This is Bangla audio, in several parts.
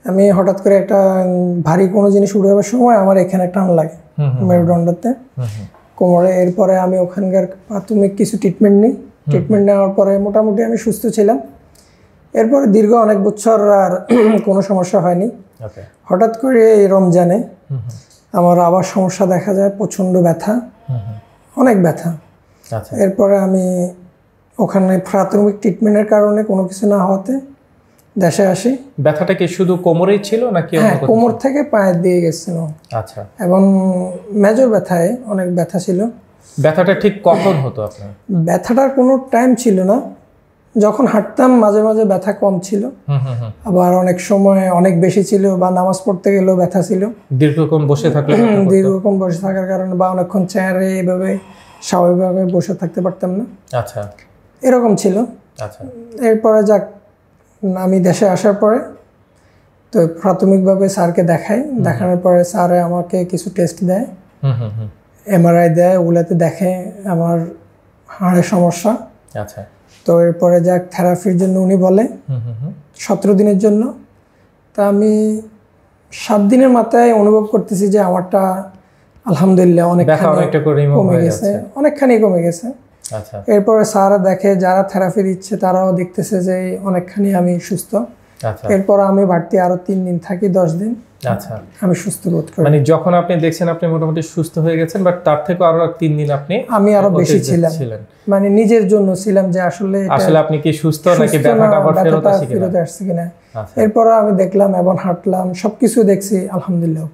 আমি হঠাৎ করে একটা ভারী কোনো জিনিস উঠাবার সময় আমার এখানে টান লাগে মেরুদণ্ডতে, কোমরে। এরপরে আমি ওখানকার প্রাথমিক কিছু ট্রিটমেন্ট নিই। ট্রিটমেন্ট নেওয়ার পরে মোটামুটি আমি সুস্থ ছিলাম। এরপরে দীর্ঘ অনেক বছর আর কোনো সমস্যা হয়নি। হঠাৎ করে এই রমজানে আমার আবার সমস্যা দেখা যায়, প্রচণ্ড ব্যথা, অনেক ব্যথা। এরপরে আমি ওখানে প্রাথমিক ট্রিটমেন্টের কারণে কোনো কিছু না হওয়াতে দেশে আসি। ব্যথাটা কি শুধু কোমরেই ছিল নাকি? হ্যাঁ, কোমর থেকে পায়ের দিয়ে গেছিল। আচ্ছা। এবং মেজর ব্যথায় অনেক ব্যথা ছিল। ব্যথাটা ঠিক কখন হতো আপনার? ব্যথাটার কোনো টাইম ছিল না। যখন হাঁটতাম মাঝে মাঝে ব্যথা কম ছিল, আবার অনেক সময় অনেক বেশি ছিল, বা নামাজ পড়তে গেলেও ব্যথা ছিল। দীর্ঘক্ষণ বসে থাকলে? দীর্ঘক্ষণ বসে থাকার কারণে, বা অনেকক্ষণ চেয়ারে এভাবে স্বাভাবিকভাবে বসে থাকতে পারতাম না। আচ্ছা, এরকম ছিল। আচ্ছা। এরপরে যাক, আমি দেশে আসার পরে তো প্রাথমিকভাবে স্যারকে দেখাই। দেখানোর পরে স্যারে আমাকে কিছু টেস্ট দেয়, এমআরআই দেয়, ওগুলোতে দেখে আমার হাড়ের সমস্যা। আচ্ছা। তো এরপরে যাক, থেরাপির জন্য উনি বলে 17 দিনের জন্য। তা আমি 7 দিনের মাথায় অনুভব করতেছি যে আমারটা আলহামদুলিল্লাহ কমে গেছে, অনেকখানি কমে গেছে। আচ্ছা। এরপরে স্যারা দেখে, যারা থেরাপি দিচ্ছে তারাও দেখতেছে যে অনেকখানি আমি সুস্থ। আচ্ছা। এরপর আমি বাড়তি আরো 3 দিন থাকি, 10 দিন। আচ্ছা। আমি সুস্থ বোধ করি। মানে যখন আপনি দেখছেন আপনি মোটামুটি সুস্থ হয়ে গেছেন, বাট তার থেকে আরো 3 দিন আমি আরো বেশি ছিলাম। মানে নিজের জন্য ছিলাম যে আসলে আপনি কি সুস্থ নাকি ব্যথাটা আবার ফেরত আসছে কিনা। এরপর আমি দেখলাম এবং হাঁটলাম, সবকিছু দেখছি, আলহামদুলিল্লাহ।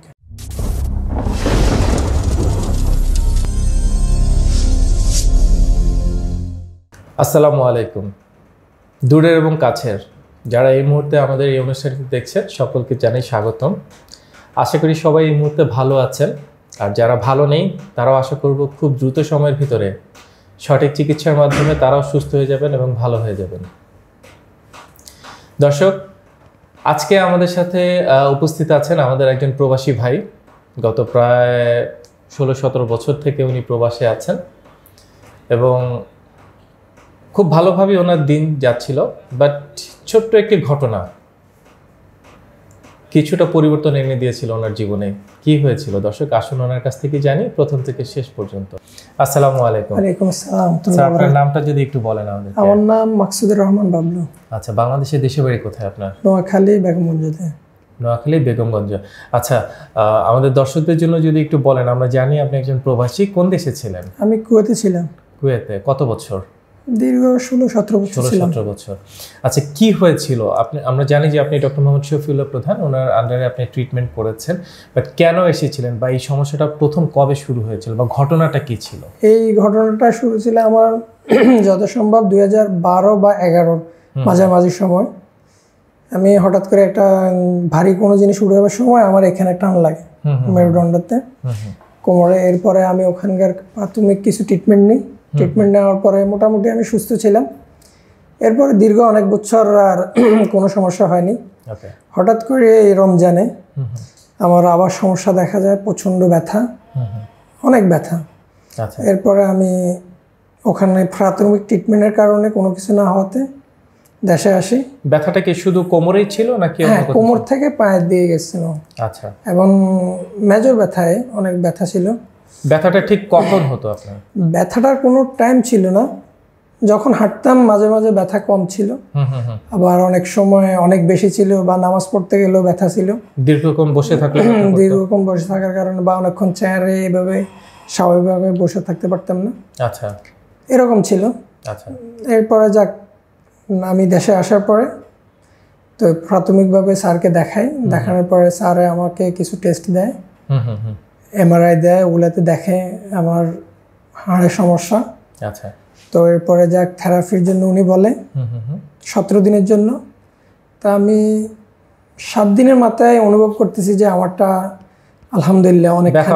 আসসালামু আলাইকুম। দূরের এবং কাছের যারা এই মুহূর্তে আমাদের এই অনুষ্ঠানটি দেখছেন, সকলকে জানাই স্বাগতম। আশা করি সবাই এই মুহূর্তে ভালো আছেন, আর যারা ভালো নেই তারাও আশা করব খুব দ্রুত সময়ের ভিতরে সঠিক চিকিৎসার মাধ্যমে তারাও সুস্থ হয়ে যাবেন এবং ভালো হয়ে যাবেন। দর্শক, আজকে আমাদের সাথে উপস্থিত আছেন আমাদের একজন প্রবাসী ভাই। গত প্রায় 16-17 বছর থেকে উনি প্রবাসে আছেন এবং খুব ভালোভাবে ওনার দিন যাচ্ছিল। বাট ছোট্ট একটি ঘটনা কিছুটা পরিবর্তন এনে দিয়েছিল ওনার জীবনে। কি হয়েছিল দর্শক, আসুন ওনার কাছ থেকে জানি প্রথম থেকে শেষ পর্যন্ত। আসসালামু আলাইকুম। ওয়ালাইকুম আসসালাম। আপনার নামটা যদি একটু বলেন আমাদের। আমার নাম মাকসুদুর রহমান বাবলু। আচ্ছা, বাংলাদেশের দেশে বাড়ি কোথায় আপনার? নোয়াখালী, বেগমগঞ্জে। নোয়াখালী, বেগমগঞ্জ। আচ্ছা, আমাদের দর্শকদের জন্য যদি একটু বলেন, আমরা জানি আপনি একজন প্রবাসী। কোন দেশে ছিলেন? আমি কুয়েতে ছিলাম। কুয়েতে কত বছর? দীর্ঘ 16-17 বছর। 16-17 বছর। আচ্ছা, কি হয়েছিল? আমরা জানি যে আপনি ডক্টর মোহাম্মদ শফিউল্লাহ প্রধান, ওনার আন্ডারে আপনি ট্রিটমেন্ট করেছেন, বাট কেন এসেছিলেন, বা এই সমস্যাটা প্রথম কবে শুরু হয়েছিল, বা ঘটনাটা কি ছিল? এই ঘটনাটা শুরু ছিল আমার যত সম্ভব 2012 বা 2011 মাঝামাঝি সময়। আমি হঠাৎ করে একটা ভারী কোনো জিনিস উঠাবার সময় আমার এখানে টান লাগে মেরুদণ্ডতে, কোমরে। এরপরে আমি ওখানকার প্রাথমিক কিছু ট্রিটমেন্ট নিই। ট্রিটমেন্ট নেওয়ার পরে মোটামুটি আমি সুস্থ ছিলাম। এরপরে দীর্ঘ অনেক বছর আর কোনো সমস্যা হয়নি। হঠাৎ করে এই রমজানে আমার আবার সমস্যা দেখা যায়, প্রচণ্ড ব্যথা, অনেক ব্যথা। এরপরে আমি ওখানে প্রাথমিক ট্রিটমেন্টের কারণে কোনো কিছু না হওয়াতে দেশে আসি। ব্যথাটা কি শুধু কোমরেই ছিল নাকি? হ্যাঁ, কোমর থেকে পায়ের দিয়ে গেছিল। আচ্ছা। এবং মেজর ব্যথায় অনেক ব্যথা ছিল। ব্যথাটা ঠিক কখন হতো আপনার? ব্যথাটার কোনো টাইম ছিল না। যখন হাঁটতাম মাঝে মাঝে ব্যথা কম ছিল, আবার অনেক সময় অনেক বেশি ছিল, বা নামাজ পড়তে গেলেও ব্যথা ছিল। দীর্ঘক্ষণ বসে থাকার কারণে, বা অনেকক্ষণ চেয়ারে এভাবে স্বাভাবিকভাবে বসে থাকতে পারতাম না। আচ্ছা, এরকম ছিল। আচ্ছা। এরপরে যাক, আমি দেশে আসার পরে তো প্রাথমিকভাবে স্যারকে দেখাই। দেখানোর পরে স্যারে আমাকে কিছু টেস্ট দেয়, এমআরআই দেয়, ওগুলোতে দেখে আমার হাড়ের সমস্যা। আচ্ছা। তো এরপরে যাক, থেরাপির জন্য উনি বলে 17 দিনের জন্য। তা আমি 7 দিনের মাথায় অনুভব করতেছি যে আমারটা আলহামদুলিল্লাহ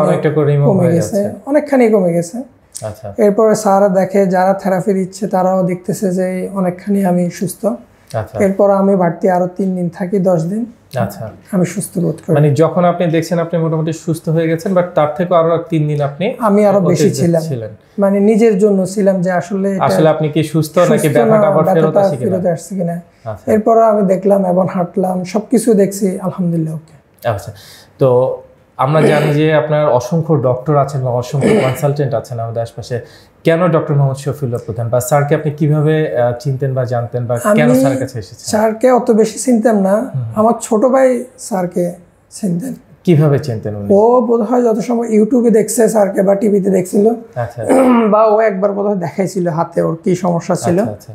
অনেকখানি কমে গেছে। আচ্ছা। এরপরে স্যারা দেখে, যারা থেরাপি দিচ্ছে তারাও দেখতেছে যে অনেকখানি আমি সুস্থ। আচ্ছা। এরপর আমি বাড়তি আরো 3 দিন থাকি, 10 দিন। আচ্ছা, আমি সুস্থ বোধ করি। মানে যখন আপনি দেখছেন আপনি মোটামুটি সুস্থ হয়ে গেছেন, বাট তার থেকে আরো 3 দিন আমি আরো বেশি ছিলাম, মানে নিজের জন্য ছিলাম যে আসলে আপনি কি সুস্থ নাকি ব্যথাটা আবার ফেরত আসছে কিনা। এরপর আমি দেখলাম এবং হাঁটলাম, সবকিছু দেখছি, আলহামদুলিল্লাহ ওকে। আচ্ছা, তো আমরা জানি যে আপনার অসংখ্য ডক্টর আছেন বা অসংখ্য কনসালটেন্ট আছেন আমাদের আশপাশে, কেন ডক্টর মোহাম্মদ শফিউল্লাহ প্রধান বা স্যারকে আপনি কিভাবে চিনতেন বা জানতেন বা কেন স্যারের কাছে এসেছেন? স্যারকে অত বেশি চিনতাম না, আমার ছোট ভাই স্যারকে চিনতেন। কিভাবে চিনতেন উনি? ও বোধহয় যত সময় ইউটিউবে দেখছে স্যারকে বা টিভিতে দেখছিল, আচ্ছা, বা ও একবার বোধহয় দেখাইছিল হাতে ওর কি সমস্যা ছিল, আচ্ছা,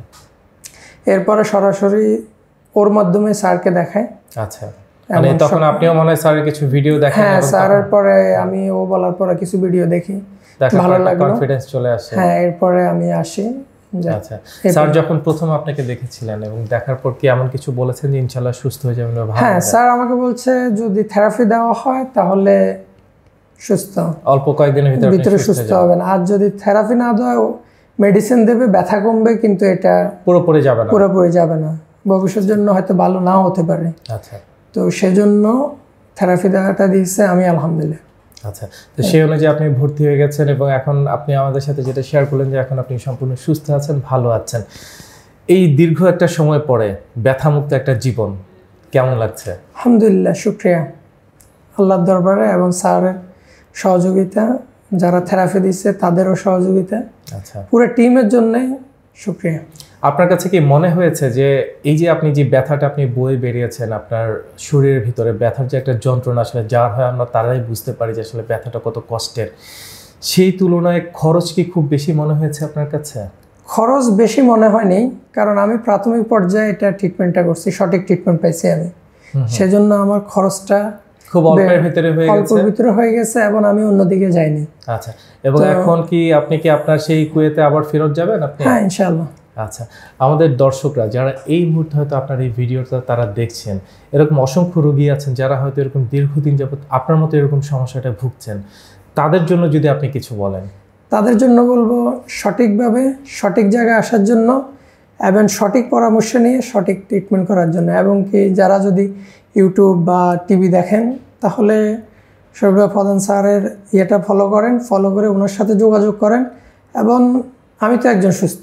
এরপরে সরাসরি ওর মাধ্যমে স্যারকে দেখায়। আচ্ছা, মানে তখন আপনিও মনে হয় স্যারের কিছু ভিডিও দেখেন? হ্যাঁ, স্যারের পরে আমি ও বলার পরে কিছু ভিডিও দেখি, ভালো লাগলো, কনফিডেন্স চলে আসে। হ্যাঁ, এরপরে আমি আসি। আচ্ছা, স্যার যখন প্রথম আপনাকে দেখেছিলেন এবং দেখার পর কি এমন কিছু বলেছেন যে ইনশাআল্লাহ সুস্থ হয়ে যাবেন? হ্যাঁ, স্যার আমাকে বলছে যদি থেরাপি দেওয়া হয় তাহলে সুস্থ, অল্প কয়েকদিনের ভিতরে সুস্থ হবেন, আর যদি থেরাপি না দেওয়া মেডিসিন দেবে, ব্যথা কমবে, কিন্তু এটা পুরোপুরি যাবে না, ভবিষ্যতের জন্য হয়তো ভালো নাও হতে পারে। আচ্ছা, তো সেজন্য থেরাপি দেওয়াটা দিয়েছে, আমি আলহামদুলিল্লাহ। আচ্ছা, তো সেই অনুযায়ী আপনি ভর্তি হয়ে গেছেন এবং এখন আপনি আমাদের সাথে যেটা শেয়ার করলেন যে এখন আপনি সম্পূর্ণ সুস্থ আছেন, ভালো আছেন। এই দীর্ঘ একটা সময় পরে ব্যথামুক্ত একটা জীবন কেমন লাগছে? আলহামদুলিল্লাহ, শুকরিয়া আল্লাহর দরবারে এবং স্যারের সহযোগিতা, যারা থেরাপি দিচ্ছে তাদেরও সহযোগিতা, আচ্ছা, পুরো টিমের জন্য শুকরিয়া। আপনার কাছে কি মনে হয়েছে যে এই যে আপনি যে ব্যথাটা আপনি বয়ে বেরিয়েছেন আপনার শরীরের ভিতরে, ব্যথার যে একটা যন্ত্রণা আসলে যার হয় আমরা তারাই বুঝতে পারি যে আসলে ব্যথাটা কত কষ্টের, সেই তুলনায় খরচ কি খুব বেশি মনে হয়েছে আপনার কাছে? খরচ বেশি মনে হয়নি, কারণ আমি প্রাথমিক পর্যায়ে এটা ট্রিটমেন্টটা করছি, সঠিক ট্রিটমেন্ট পাইছি আমি, সেজন্য আমার খরচটা খুব অল্পের ভিতরে হয়ে গেছে এবং আমি অন্যদিকে যাইনি। আচ্ছা, এবং এখন কি আপনি কি আপনার সেই কুয়েতে আবার ফেরত যাবেন আপনি? হ্যাঁ, ইনশাআল্লাহ। আচ্ছা, আমাদের দর্শকরা যারা এই মুহূর্তে হয়তো আপনার এই ভিডিওটা তারা দেখছেন, এরকম অসংখ্য রোগী আছেন যারা হয়তো এরকম দীর্ঘদিন যাবত আপনার মতো এরকম সমস্যাটা ভুগছেন, তাদের জন্য যদি আপনি কিছু বলেন। তাদের জন্য বলবো সঠিকভাবে সঠিক জায়গায় আসার জন্য এবং সঠিক পরামর্শ নিয়ে সঠিক ট্রিটমেন্ট করার জন্য, এবং কি যারা যদি ইউটিউব বা টিভি দেখেন তাহলে শফিউল্লাহ প্রধান স্যারের ইয়েটা ফলো করে ওনার সাথে যোগাযোগ করেন, এবং আমি তো একজন সুস্থ,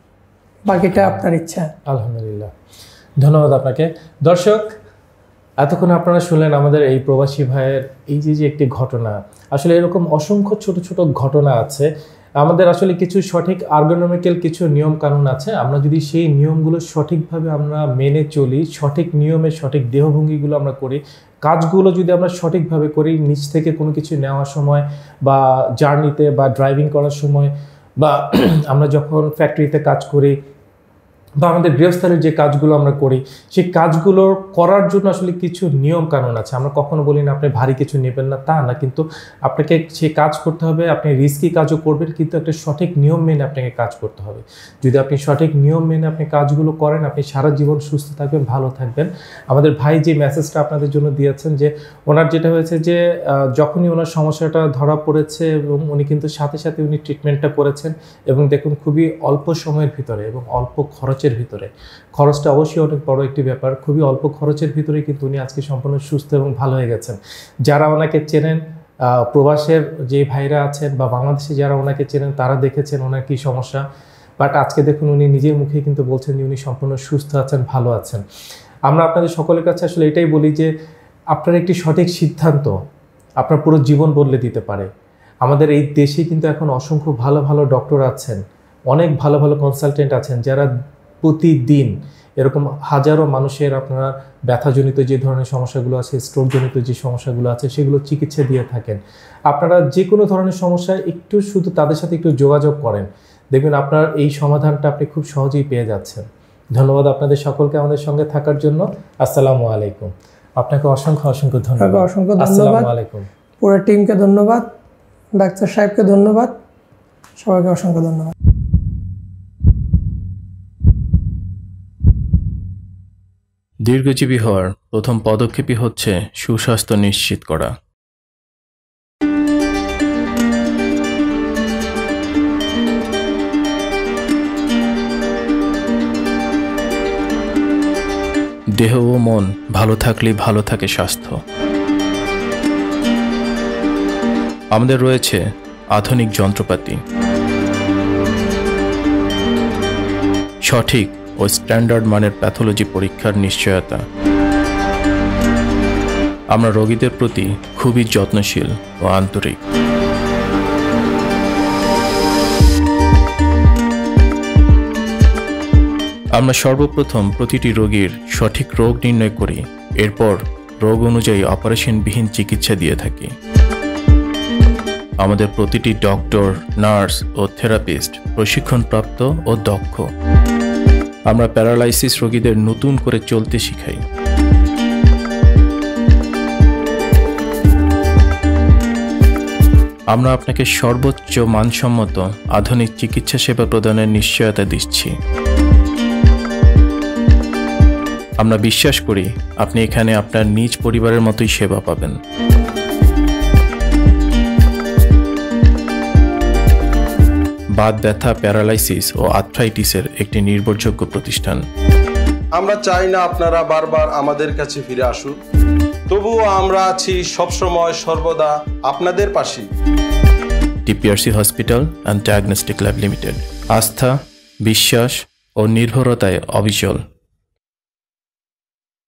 বাকিটা আপনার ইচ্ছা। আলহামদুলিল্লাহ, ধন্যবাদ আপনাকে। দর্শক, এতক্ষণ আপনারা শুনলেন আমাদের এই প্রবাসী ভাইয়ের এই যে একটি ঘটনা। আসলে এরকম অসংখ্য ছোট ছোট ঘটনা আছে। আমাদের আসলে কিছু সঠিক আর্গোনমিক্যাল কিছু নিয়ম কানুন আছে, আমরা যদি সেই নিয়মগুলো সঠিকভাবে আমরা মেনে চলি, সঠিক নিয়মে সঠিক দেহভঙ্গিগুলো আমরা করি, কাজগুলো যদি আমরা সঠিকভাবে করি, নিচ থেকে কোনো কিছু নেওয়ার সময় বা জার্নিতে বা ড্রাইভিং করার সময় বা আমরা যখন ফ্যাক্টরিতে কাজ করি বা আমাদের গৃহস্থলের যে কাজগুলো আমরা করি, সেই কাজগুলো করার জন্য আসলে কিছু নিয়ম কানুন আছে। আমরা কখনো বলি না আপনি ভারী কিছু নেবেন না, তা না, কিন্তু আপনাকে সেই কাজ করতে হবে, আপনি রিস্কি কাজও করবেন, কিন্তু একটা সঠিক নিয়ম মেনে আপনাকে কাজ করতে হবে। যদি আপনি সঠিক নিয়ম মেনে আপনি কাজগুলো করেন, আপনি সারা জীবন সুস্থ থাকবেন, ভালো থাকবেন। আমাদের ভাই যে মেসেজটা আপনাদের জন্য দিয়েছেন, যে ওনার যেটা হয়েছে যে যখনই ওনার সমস্যাটা ধরা পড়েছে এবং উনি কিন্তু সাথে সাথে উনি ট্রিটমেন্টটা করেছেন, এবং দেখুন খুবই অল্প সময়ের ভিতরে এবং অল্প খরচের ভিতরে, খরচটা অবশ্যই অনেক বড় একটি ব্যাপার, খুবই অল্প খরচের ভিতরে কিন্তু উনি আজকে সম্পূর্ণ সুস্থ এবং ভালো হয়ে গেছেন। যারা ওনাকে চেনেন, প্রবাসের যে ভাইরা আছেন বা বাংলাদেশে যারা ওনাকে চেনেন তারা দেখেছেন ওনার কী সমস্যা, বাট আজকে দেখুন উনি নিজের মুখে কিন্তু বলছেন যে উনি সম্পূর্ণ সুস্থ আছেন, ভালো আছেন। আমরা আপনাদের সকলের কাছে আসলে এটাই বলি যে আপনার একটি সঠিক সিদ্ধান্ত আপনার পুরো জীবন বদলে দিতে পারে। আমাদের এই দেশে কিন্তু এখন অসংখ্য ভালো ভালো ডক্টর আছেন, অনেক ভালো ভালো কনসালটেন্ট আছেন, যারা প্রতিদিন এরকম হাজারো মানুষের আপনারা ব্যথাজনিত যে ধরনের সমস্যাগুলো আছে, স্ট্রোকজনিত যে সমস্যাগুলো আছে, সেগুলো চিকিৎসা দিয়ে থাকেন। আপনারা যে কোনো ধরনের সমস্যায় একটু শুধু তাদের সাথে একটু যোগাযোগ করেন, দেখবেন আপনার এই সমাধানটা আপনি খুব সহজেই পেয়ে যাচ্ছেন। ধন্যবাদ আপনাদের সকলকে আমাদের সঙ্গে থাকার জন্য। আসসালামু আলাইকুম। আপনাকে অসংখ্য অসংখ্য ধন্যবাদ। অসংখ্য ধন্যবাদ, পুরো টিমকে ধন্যবাদ, ডাক্তার সাহেবকে ধন্যবাদ, সবাইকে অসংখ্য ধন্যবাদ। দীর্ঘজীবী হওয়ার প্রথম পদক্ষেপই হচ্ছে সুস্বাস্থ্য নিশ্চিত করা। দেহ ও মন ভালো থাকলেই ভালো থাকে স্বাস্থ্য। আমাদের রয়েছে আধুনিক যন্ত্রপাতি, সঠিক ও স্ট্যান্ডার্ড মানের প্যাথোলজি পরীক্ষার নিশ্চয়তা। আমরা রোগীদের প্রতি খুবই যত্নশীল ও আন্তরিক। আমরা সর্বপ্রথম প্রতিটি রোগীর সঠিক রোগ নির্ণয় করি, এরপর রোগ অনুযায়ী অপারেশনবিহীন চিকিৎসা দিয়ে থাকি। আমাদের প্রতিটি ডক্টর, নার্স ও থেরাপিস্ট প্রশিক্ষণপ্রাপ্ত ও দক্ষ। আমরা প্যারালাইসিস রোগীদের নতুন করে চলতে শিখাই। আমরা আপনাকে সর্বোচ্চ মানসম্মত আধুনিক চিকিৎসা সেবা প্রদানের নিশ্চয়তা দিচ্ছি। আমরা বিশ্বাস করি আপনি এখানে আপনার নিজ পরিবারের মতোই সেবা পাবেন। বাত ব্যথা, প্যারালাইসিস ও আর্থ্রাইটিসের একটি নির্ভরযোগ্য প্রতিষ্ঠান। আমরা চাই না আপনারা বারবার আমাদের কাছে ফিরে আসুন, তবুও আমরা আছি সবসময় সর্বদা আপনাদের পাশে। TPRC hospital and diagnostic lab limited, আস্থা, বিশ্বাস ও নির্ভরতায় অবিচল।